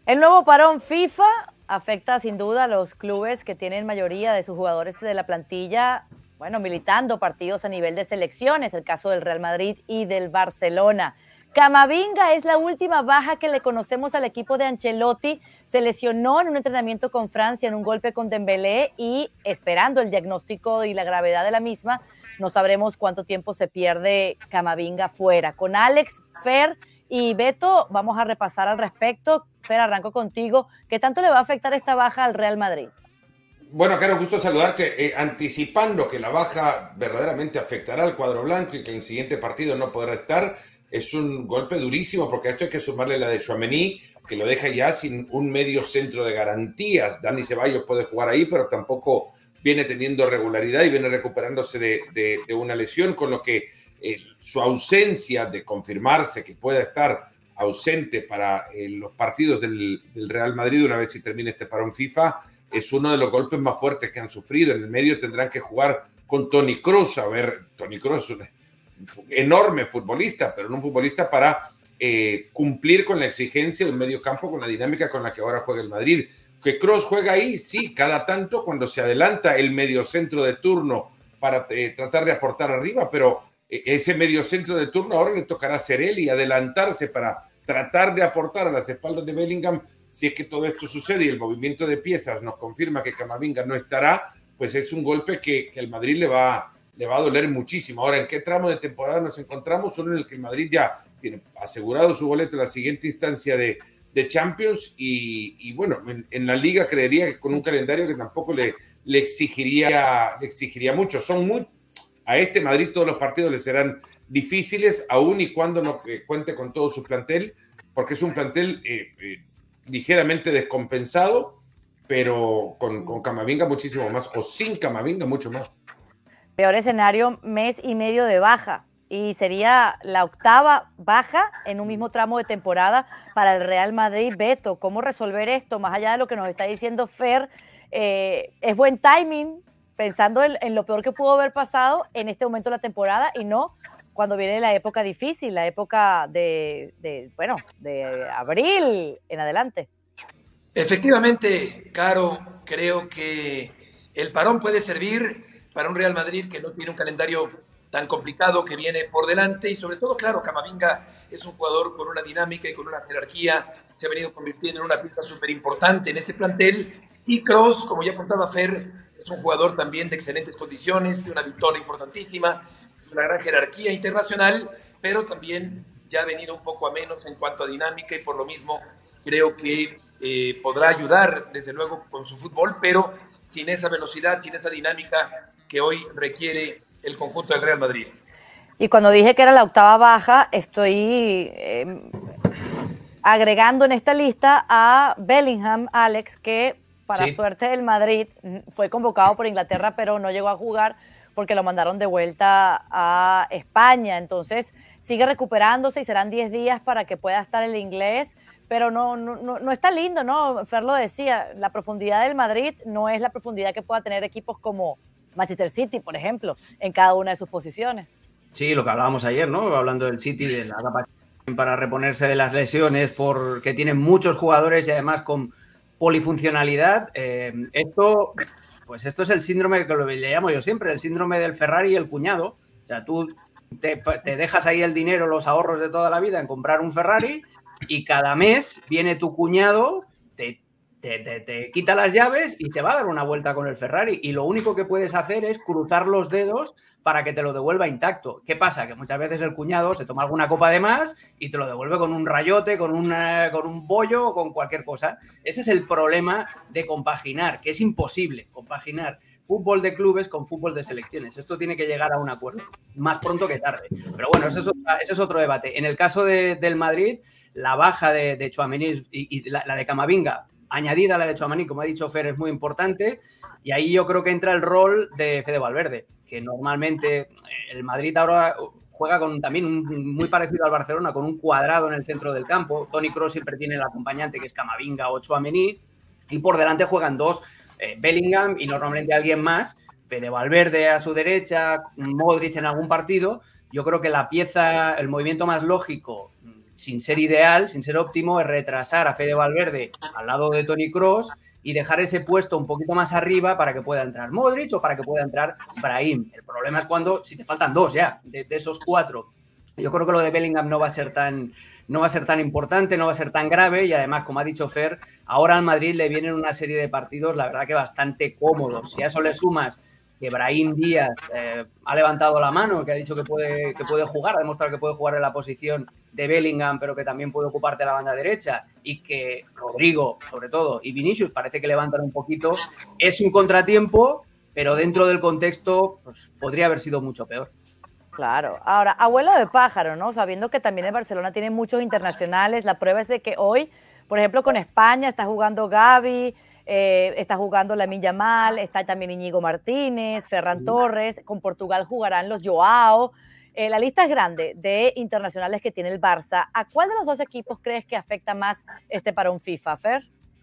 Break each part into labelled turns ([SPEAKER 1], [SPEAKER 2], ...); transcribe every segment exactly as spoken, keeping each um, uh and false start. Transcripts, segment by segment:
[SPEAKER 1] El nuevo parón FIFA afecta sin duda a los clubes que tienen mayoría de sus jugadores de la plantilla, bueno, militando partidos a nivel de selecciones, el caso del Real Madrid y del Barcelona. Camavinga es la última baja que le conocemos al equipo de Ancelotti. Se lesionó en un entrenamiento con Francia en un golpe con Dembélé y esperando el diagnóstico y la gravedad de la misma, no sabremos cuánto tiempo se pierde Camavinga fuera. Con Alex, Fer y Beto vamos a repasar al respecto. Fer, arranco contigo. ¿Qué tanto le va a afectar esta baja al Real Madrid?
[SPEAKER 2] Bueno, Caro, gusto saludarte. Eh, anticipando que la baja verdaderamente afectará al cuadro blanco y que en el siguiente partido no podrá estar, es un golpe durísimo porque a esto hay que sumarle la de Tchouaméni, que lo deja ya sin un medio centro de garantías. Dani Ceballos puede jugar ahí, pero tampoco viene teniendo regularidad y viene recuperándose de, de, de una lesión, con lo que eh, su ausencia de confirmarse que pueda estar ausente para eh, los partidos del, del Real Madrid una vez que termine este parón FIFA es uno de los golpes más fuertes que han sufrido. En el medio tendrán que jugar con Toni Kroos. A ver, Toni Kroos es un enorme futbolista, pero no un futbolista para eh, cumplir con la exigencia del medio campo, con la dinámica con la que ahora juega el Madrid. Que Kroos juega ahí, sí, cada tanto cuando se adelanta el mediocentro de turno para eh, tratar de aportar arriba, pero eh, ese mediocentro de turno ahora le tocará ser él y adelantarse para tratar de aportar a las espaldas de Bellingham. Si es que todo esto sucede y el movimiento de piezas nos confirma que Camavinga no estará, pues es un golpe que, que al Madrid le va, le va a doler muchísimo. Ahora, ¿en qué tramo de temporada nos encontramos? Uno en el que el Madrid ya tiene asegurado su boleto en la siguiente instancia de, de Champions y, y bueno, en, en la Liga creería que con un calendario que tampoco le, le, exigiría, le exigiría mucho. Son muy, a este Madrid todos los partidos le serán difíciles, aún y cuando no eh, cuente con todo su plantel, porque es un plantel eh, eh, ligeramente descompensado, pero con, con Camavinga muchísimo más, o sin Camavinga mucho más.
[SPEAKER 1] Peor escenario, mes y medio de baja, y sería la octava baja en un mismo tramo de temporada para el Real Madrid. Beto, ¿cómo resolver esto? Más allá de lo que nos está diciendo Fer, eh, es buen timing, pensando en, en lo peor que pudo haber pasado en este momento de la temporada y no cuando viene la época difícil, la época de, de, bueno, de abril en adelante.
[SPEAKER 3] Efectivamente, Caro, creo que el parón puede servir para un Real Madrid que no tiene un calendario tan complicado que viene por delante y sobre todo, claro, Camavinga es un jugador con una dinámica y con una jerarquía, se ha venido convirtiendo en una pieza súper importante en este plantel y Kroos, como ya contaba Fer, es un jugador también de excelentes condiciones, de una victoria importantísima, una gran jerarquía internacional, pero también ya ha venido un poco a menos en cuanto a dinámica y por lo mismo creo que eh, podrá ayudar desde luego con su fútbol, pero sin esa velocidad, sin esa dinámica que hoy requiere el conjunto del Real Madrid.
[SPEAKER 1] Y cuando dije que era la octava baja, estoy eh, agregando en esta lista a Bellingham, Alex, que para sí. suerte del Madrid fue convocado por Inglaterra, pero no llegó a jugar porque lo mandaron de vuelta a España. Entonces sigue recuperándose y serán diez días para que pueda estar el inglés, pero no, no, no, no está lindo, ¿no? Fer lo decía, la profundidad del Madrid no es la profundidad que pueda tener equipos como Manchester City, por ejemplo, en cada una de sus posiciones.
[SPEAKER 4] Sí, lo que hablábamos ayer, ¿no? Hablando del City, de la capacidad para reponerse de las lesiones, porque tienen muchos jugadores y además con polifuncionalidad. Eh, esto... Pues esto es el síndrome que le llamo yo siempre, el síndrome del Ferrari y el cuñado. O sea, tú te, te dejas ahí el dinero, los ahorros de toda la vida en comprar un Ferrari y cada mes viene tu cuñado, te, te, te, te quita las llaves y se va a dar una vuelta con el Ferrari. Y lo único que puedes hacer es cruzar los dedos para que te lo devuelva intacto. ¿Qué pasa? Que muchas veces el cuñado se toma alguna copa de más y te lo devuelve con un rayote, con, una, con un bollo o con cualquier cosa. Ese es el problema de compaginar, que es imposible compaginar fútbol de clubes con fútbol de selecciones. Esto tiene que llegar a un acuerdo, más pronto que tarde. Pero bueno, ese es, otra, ese es otro debate. En el caso de, del Madrid, la baja de, de Tchouaméni y, y la, la de Camavinga, añadida a la de Tchouaméni, como ha dicho Fer, es muy importante. Y ahí yo creo que entra el rol de Fede Valverde, que normalmente el Madrid ahora juega con también un, muy parecido al Barcelona, con un cuadrado en el centro del campo. Toni Kroos siempre tiene el acompañante que es Camavinga o Tchouaméni y por delante juegan dos, eh, Bellingham y normalmente alguien más, Fede Valverde a su derecha, Modric en algún partido. Yo creo que la pieza, el movimiento más lógico sin ser ideal, sin ser óptimo, es retrasar a Fede Valverde al lado de Toni Kroos y dejar ese puesto un poquito más arriba para que pueda entrar Modric o para que pueda entrar Brahim. El problema es cuando, si te faltan dos ya, de, de esos cuatro. Yo creo que lo de Bellingham no va a ser tan, no va a ser tan importante, no va a ser tan grave y además, como ha dicho Fer, ahora al Madrid le vienen una serie de partidos, la verdad que bastante cómodos. Si a eso le sumas que Brahim Díaz eh, ha levantado la mano, que ha dicho que puede, que puede jugar, ha demostrado que puede jugar en la posición de Bellingham, pero que también puede ocuparte la banda derecha, y que Rodrigo, sobre todo, y Vinicius parece que levantan un poquito, es un contratiempo, pero dentro del contexto pues, podría haber sido mucho peor.
[SPEAKER 1] Claro. Ahora, abuelo de pájaro, ¿no? Sabiendo que también el Barcelona tiene muchos internacionales, la prueba es de que hoy, por ejemplo, con España está jugando Gavi, eh, está jugando Lamine Yamal, está también Íñigo Martínez, Ferran Torres, con Portugal jugarán los Joao. Eh, la lista es grande de internacionales que tiene el Barça. ¿A cuál de los dos equipos crees que afecta más este parón FIFA, Fer?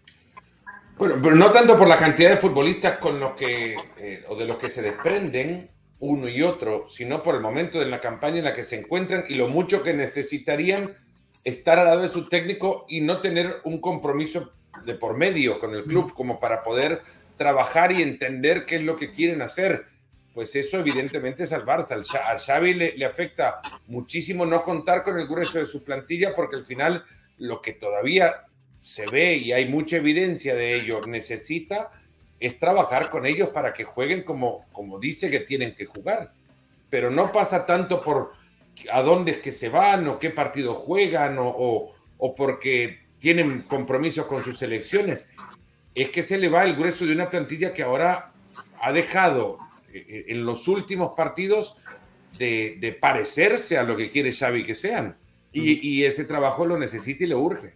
[SPEAKER 2] Bueno, pero no tanto por la cantidad de futbolistas con los que, eh, o de los que se desprenden uno y otro, sino por el momento de la campaña en la que se encuentran y lo mucho que necesitarían estar al lado de su técnico y no tener un compromiso de por medio con el club como para poder trabajar y entender qué es lo que quieren hacer. Pues eso evidentemente es al Barça. Al, al Xavi le, le afecta muchísimo no contar con el grueso de su plantilla, porque al final lo que todavía se ve y hay mucha evidencia de ello necesita es trabajar con ellos para que jueguen como, como dice que tienen que jugar. Pero no pasa tanto por a dónde es que se van o qué partido juegan o, o, o porque tienen compromisos con sus selecciones. Es que se le va el grueso de una plantilla que ahora ha dejado en los últimos partidos de, de parecerse a lo que quiere Xavi que sean. Y, y ese trabajo lo necesita y le urge.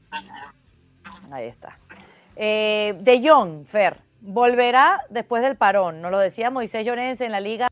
[SPEAKER 1] Ahí está. Eh, De Jong, Fer, volverá después del parón. Nos lo decía Moisés Llorens en la Liga.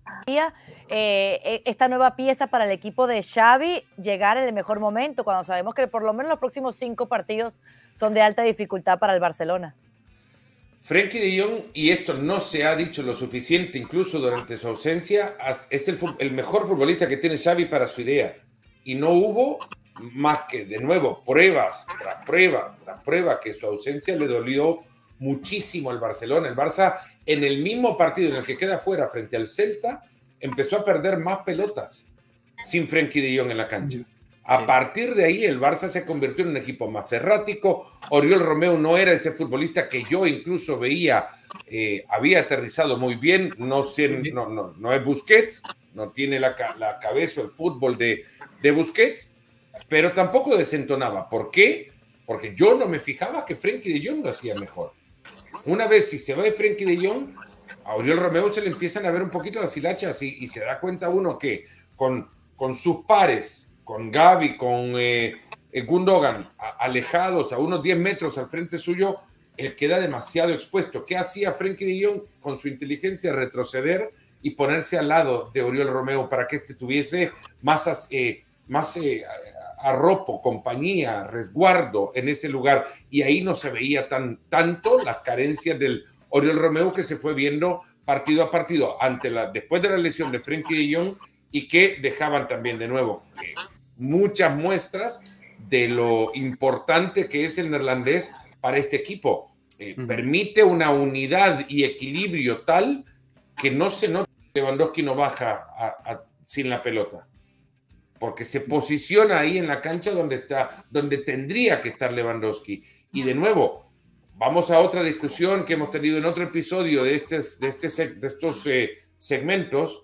[SPEAKER 1] Eh, esta nueva pieza para el equipo de Xavi llegar en el mejor momento, cuando sabemos que por lo menos los próximos cinco partidos son de alta dificultad para el Barcelona.
[SPEAKER 2] Frenkie de Jong, y esto no se ha dicho lo suficiente incluso durante su ausencia, es el, el mejor futbolista que tiene Xavi para su idea. Y no hubo más que, de nuevo, pruebas tras prueba tras prueba que su ausencia le dolió muchísimo al Barcelona. El Barça, en el mismo partido en el que queda fuera frente al Celta, empezó a perder más pelotas sin Frenkie de Jong en la cancha. A partir de ahí, el Barça se convirtió en un equipo más errático. Oriol Romeu no era ese futbolista que yo incluso veía, eh, había aterrizado muy bien. No, sé, no, no, no es Busquets, no tiene la, la cabeza, el fútbol de, de Busquets, pero tampoco desentonaba. ¿Por qué? Porque yo no me fijaba que Frenkie de Jong lo hacía mejor. Una vez, si se va de Frenkie de Jong, a Oriol Romeu se le empiezan a ver un poquito las hilachas y, y se da cuenta uno que con, con sus pares, con Gavi, con eh, Gundogan, a, alejados a unos diez metros al frente suyo, él queda demasiado expuesto. ¿Qué hacía Frenkie de Jong con su inteligencia? Retroceder y ponerse al lado de Oriol Romeu para que este tuviese más, eh, más eh, arropo, compañía, resguardo en ese lugar. Y ahí no se veía tan, tanto las carencias del Oriol Romeu que se fue viendo partido a partido ante la, después de la lesión de Frenkie de Jong, y que dejaban también de nuevo eh, muchas muestras de lo importante que es el neerlandés para este equipo. Eh, uh-huh. Permite una unidad y equilibrio tal que no se nota que Lewandowski no baja a, a, sin la pelota, porque se posiciona ahí en la cancha donde, está, donde tendría que estar Lewandowski. Y de nuevo, vamos a otra discusión que hemos tenido en otro episodio de, este, de, este, de estos eh, segmentos.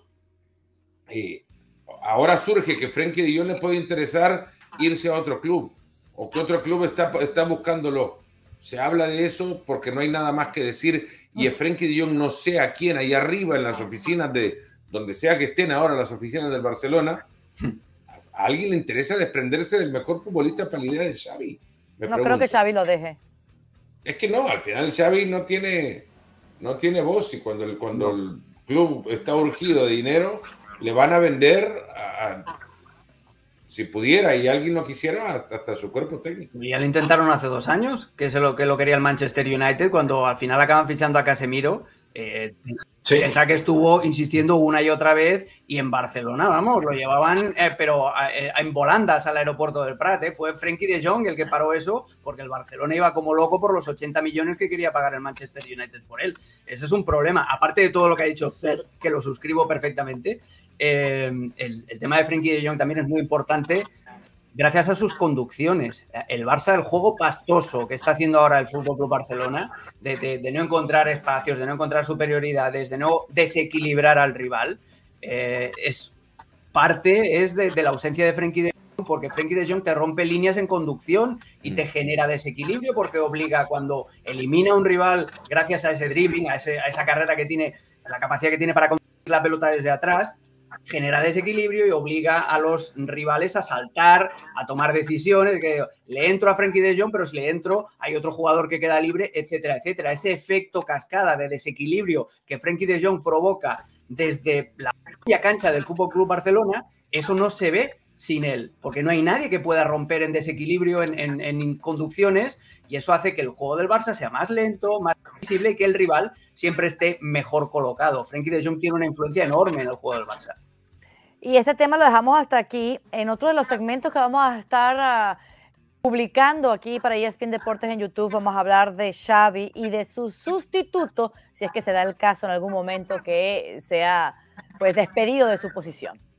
[SPEAKER 2] Eh, ahora surge que Frenkie de Jong le puede interesar irse a otro club, o que otro club está, está buscándolo. Se habla de eso porque no hay nada más que decir, y a Frenkie de Jong no sé a quién, ahí arriba en las oficinas de donde sea que estén ahora las oficinas del Barcelona, a alguien le interesa desprenderse del mejor futbolista para la idea de Xavi. Me
[SPEAKER 1] no
[SPEAKER 2] pregunto.
[SPEAKER 1] Creo que Xavi lo deje.
[SPEAKER 2] Es que no, al final Xavi no tiene, no tiene voz, y cuando el, cuando el club está urgido de dinero, le van a vender a, a, si pudiera y alguien no quisiera, hasta su cuerpo técnico.
[SPEAKER 4] Y ya lo intentaron hace dos años, que es lo que lo quería el Manchester United, cuando al final acaban fichando a Casemiro Eh,
[SPEAKER 3] Sí.
[SPEAKER 4] Piensa que estuvo insistiendo una y otra vez y en Barcelona, vamos, lo llevaban, eh, pero eh, en volandas al aeropuerto del Prat. Eh. Fue Frenkie de Jong el que paró eso porque el Barcelona iba como loco por los ochenta millones que quería pagar el Manchester United por él. Ese es un problema. Aparte de todo lo que ha dicho Fer, que lo suscribo perfectamente, eh, el, el tema de Frenkie de Jong también es muy importante gracias a sus conducciones. El Barça, el juego pastoso que está haciendo ahora el Fútbol Club Barcelona, de, de, de no encontrar espacios, de no encontrar superioridades, de no desequilibrar al rival, eh, es parte es de, de la ausencia de Frenkie de Jong, porque Frenkie de Jong te rompe líneas en conducción y te genera desequilibrio porque obliga, cuando elimina a un rival gracias a ese dribbling, a, ese, a esa carrera que tiene, la capacidad que tiene para conducir la pelota desde atrás, genera desequilibrio y obliga a los rivales a saltar, a tomar decisiones, que le entro a Frenkie de Jong, pero si le entro hay otro jugador que queda libre, etcétera, etcétera. Ese efecto cascada de desequilibrio que Frenkie de Jong provoca desde la propia cancha del F C Barcelona, eso no se ve sin él, porque no hay nadie que pueda romper en desequilibrio, en, en, en conducciones, y eso hace que el juego del Barça sea más lento, más visible y que el rival siempre esté mejor colocado. Frenkie de Jong tiene una influencia enorme en el juego del Barça.
[SPEAKER 1] Y este tema lo dejamos hasta aquí. En otro de los segmentos que vamos a estar uh, publicando aquí para E S P N Deportes en YouTube, vamos a hablar de Xavi y de su sustituto, si es que se da el caso en algún momento que sea pues despedido de su posición.